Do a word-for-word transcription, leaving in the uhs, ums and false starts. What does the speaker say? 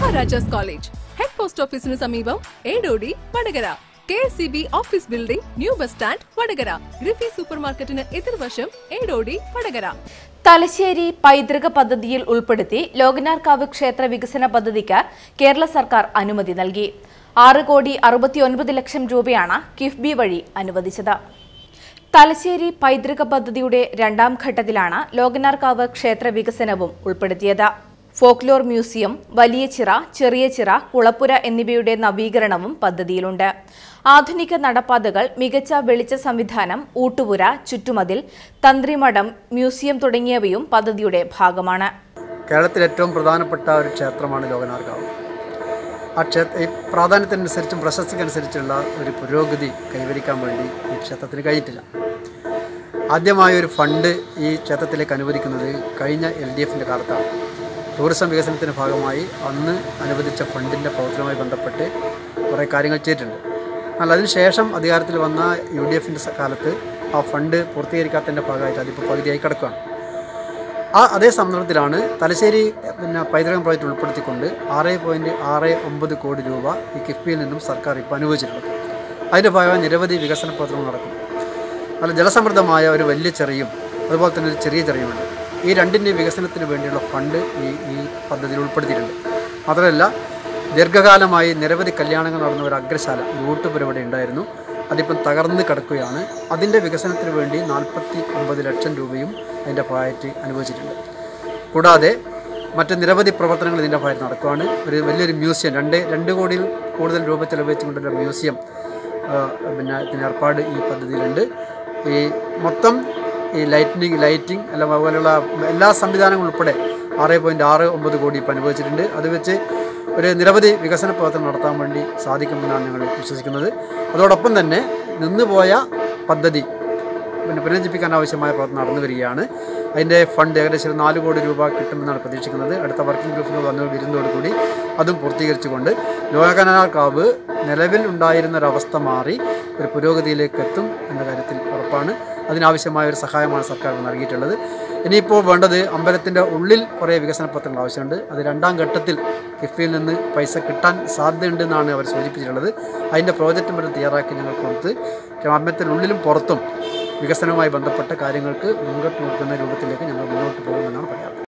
Maharajas College, Head Post Office in Samibam, Edodi, Vadagara. K S C B Office Building, New Bus Stand, Vadagara. Griffy Supermarket in Edirvasham, Edodi, Vadagara. Thalassery പൈതൃക പദ്ധതിയിൽ ഉൾപ്പെടുത്തി ലോകനാർക്കാവ് ക്ഷേത്ര വികസന പദ്ധതിക്ക് കേരള സർക്കാർ അനുമതി നൽകി. ആറ് കോടി അറുപത്തിയൊൻപത് ലക്ഷം രൂപയാണ് കിഫ്ബി വഴി അനുവദിച്ചത്. തലശ്ശേരി പൈതൃക പദ്ധതിയുടെ രണ്ടാം ഘട്ടത്തിലാണ് ലോകനാർക്കാവ് ക്ഷേത്ര വികസനവും ഉൾപ്പെടുത്തിയത്. ഫോക്ലോർ മ്യൂസിയം, വലിയ ചിറ, ചെറിയ ചിറ, കുളപ്പുര എന്നിവയുടെ നവീകരണവും പദ്ധതിയിലുണ്ട്. ആധുനിക നടപ്പാതകൾ, മികച്ച വെളിച്ച സംവിധാനം, ഊട്ടുപുര, ചുറ്റുമതിൽ, തന്ത്രിമഠം, മ്യൂസിയം തുടങ്ങിയവയും പദ്ധതിയുടെ ഭാഗമാണ്. കേരളത്തിലെ ഏറ്റവും പ്രധാനപ്പെട്ട ഒരു ക്ഷേത്രമാണ് ലോകനാർക്കാവ്. ആ ക്ഷേത്ര ഈ പ്രാധാന്യത്തിനനുസരിച്ചും പ്രശസ്തിക്കനുസരിച്ചുള്ള ഒരു പുരോഗതി കൈവരിക്കാൻ വേണ്ടി ഈ ക്ഷേത്രത്തിന് കഴിഞ്ഞിട്ടില്ല. ആദ്യമായ ഒരു ഫണ്ട് ഈ ക്ഷേത്രത്തിലേക്ക് അനുവദിക്കുന്നത് കഴിഞ്ഞ എൽ ഡി എഫിൻ്റെ കാലത്താണ്. ടൂറിസം വികസനത്തിൻ്റെ ഭാഗമായി അന്ന് അനുവദിച്ച ഫണ്ടിൻ്റെ പ്രവർത്തനവുമായി ബന്ധപ്പെട്ട് കുറേ കാര്യങ്ങൾ ചെയ്തിട്ടുണ്ട്. എന്നാൽ അതിനുശേഷം അധികാരത്തിൽ വന്ന യു ഡി എഫിൻ്റെ കാലത്ത് ആ ഫണ്ട് പൂർത്തീകരിക്കാത്തതിൻ്റെ ഭാഗമായിട്ട് അതിപ്പോൾ പകുതിയായി കിടക്കുകയാണ്. ആ അതേ സന്ദർഭത്തിലാണ് തലശ്ശേരി പിന്നെ പൈതൃകം പ്രോജക്റ്റ് ഉൾപ്പെടുത്തിക്കൊണ്ട് ആറ് പോയിൻറ്റ് ആറ് ഒമ്പത് കോടി രൂപ ഈ കിഫ്ബിയിൽ നിന്നും സർക്കാർ ഇപ്പോൾ അനുവദിച്ചിട്ടുള്ളത്. അതിൻ്റെ ഭാഗമായി നിരവധി വികസന പ്രവർത്തനങ്ങൾ നടക്കും. നല്ല ജലസമൃദ്ധമായ ഒരു വലിയ ചെറിയും അതുപോലെ തന്നെ ഒരു ചെറിയ ചെറിയുമുണ്ട്. ഈ രണ്ടിൻ്റെ വികസനത്തിന് വേണ്ടിയുള്ള ഫണ്ട് ഈ ഈ പദ്ധതിയിൽ ഉൾപ്പെടുത്തിയിട്ടുണ്ട്. മാത്രമല്ല, ദീർഘകാലമായി നിരവധി കല്യാണങ്ങൾ നടന്ന ഒരു അഗ്രശാല ഊട്ടുപുര ഇവിടെ ഉണ്ടായിരുന്നു. അതിപ്പം തകർന്ന് കിടക്കുകയാണ്. അതിൻ്റെ വികസനത്തിന് വേണ്ടി നാൽപ്പത്തി ഒമ്പത് ലക്ഷം രൂപയും അതിൻ്റെ ഭാഗമായിട്ട് അനുവദിച്ചിട്ടുണ്ട്. കൂടാതെ മറ്റ് നിരവധി പ്രവർത്തനങ്ങൾ ഇതിൻ്റെ ഭാഗത്ത് നടക്കുകയാണ്. ഒരു വലിയൊരു മ്യൂസിയം, രണ്ട് രണ്ട് കോടിയിൽ കൂടുതൽ രൂപ ചെലവഴിച്ചുകൊണ്ടുള്ള മ്യൂസിയം പിന്നെ ഇതിന് ഏർപ്പാട് ഈ പദ്ധതിയിലുണ്ട്. ഈ മൊത്തം ഈ ലൈറ്റിനിങ് ലൈറ്റിംഗ് എല്ലാം അതുപോലെയുള്ള എല്ലാ സംവിധാനങ്ങളും ഉൾപ്പെടെ ആറ് പോയിൻറ്റ് ആറ് ഒമ്പത് കോടി ഇപ്പോൾ അനുവദിച്ചിട്ടുണ്ട്. അത് വെച്ച് ഒരു നിരവധി വികസന പ്രവർത്തനം നടത്താൻ വേണ്ടി സാധിക്കുമെന്നാണ് ഞങ്ങൾ വിശ്വസിക്കുന്നത്. അതോടൊപ്പം തന്നെ നിന്നുപോയ പദ്ധതി പിന്നെ പുനരുജ്ജീവിപ്പിക്കാൻ ആവശ്യമായ പ്രവർത്തനം നടന്നു വരികയാണ്. അതിൻ്റെ ഫണ്ട് ഏകദേശം നാല് കോടി രൂപ കിട്ടുമെന്നാണ് പ്രതീക്ഷിക്കുന്നത്. അടുത്ത വർക്കിംഗ് ഗ്രൂപ്പിൽ വന്ന വരുന്നതോടുകൂടി അതും പൂർത്തീകരിച്ചുകൊണ്ട് ലോകനാർക്കാവ് നിലവിൽ ഉണ്ടായിരുന്നൊരവസ്ഥ മാറി ഒരു പുരോഗതിയിലേക്ക് എത്തും എന്ന കാര്യത്തിൽ ഉറപ്പാണ്. അതിനാവശ്യമായ ഒരു സഹായമാണ് സർക്കാർ നൽകിയിട്ടുള്ളത്. ഇനിയിപ്പോൾ വേണ്ടത് അമ്പലത്തിൻ്റെ ഉള്ളിൽ കുറേ വികസന പ്രവർത്തനങ്ങൾ ആവശ്യമുണ്ട്. അത് രണ്ടാം ഘട്ടത്തിൽ കിഫ്ബിയിൽ നിന്ന് പൈസ കിട്ടാൻ സാധ്യതയുണ്ടെന്നാണ് അവർ സൂചിപ്പിച്ചിട്ടുള്ളത്. അതിൻ്റെ പ്രോജക്റ്റ് വരെ തയ്യാറാക്കി ഞങ്ങൾ കൊടുത്ത് അമ്പലത്തിനുള്ളിലും പുറത്തും വികസനവുമായി ബന്ധപ്പെട്ട കാര്യങ്ങൾക്ക് മുൻകൂട്ടി നോക്കുന്ന രൂപത്തിലേക്ക് ഞങ്ങൾ മുന്നോട്ട് പോകുമെന്നാണ് പറയാറ്.